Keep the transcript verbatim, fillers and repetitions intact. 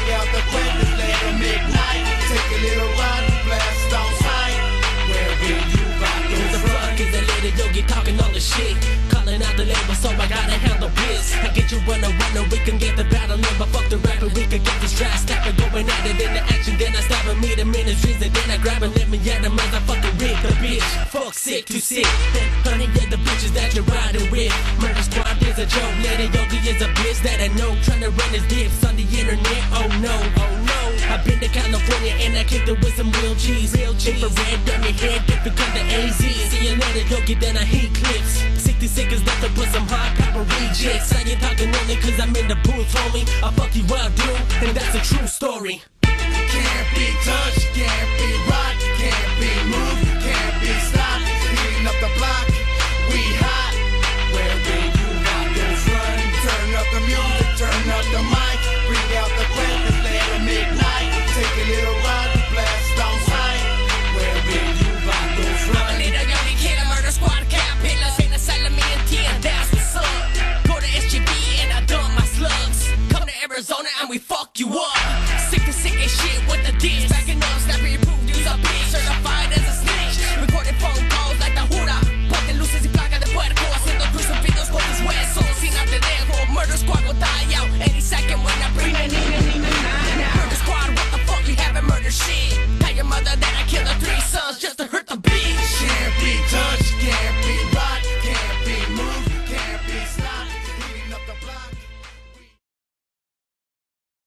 out the windows, let them ignite. Take a little run, blast on sight. Where will you rock Who the fuck is that little yogi talking all the shit? Calling out the label, so I gotta handle biz. I get you runner, runner, we can get the battle in. But fuck the rapper, we can get this trash snapping, going at it in the action. Then I stab him, meet him in the streets, and then I grab him, let me at him as I fucking rip the bitch. Fuck sick, too sick. Then honey, yeah, the bitches that you're riding with. Murder squad is a joke, little yogi is a bitch that I know. Trying to run his dips on the internet, oh no, oh no. I've been to California and I kicked it with some real cheese. Real cheese. Infrared, got me head different kind of A Z. See you later, yogi, then I heat clips. sixty seconds left to put some high power rejects. I ain't talking only cause I'm in the booth, homie. I'll fuck you up, dude, and that's a true story. Can't be touched, can't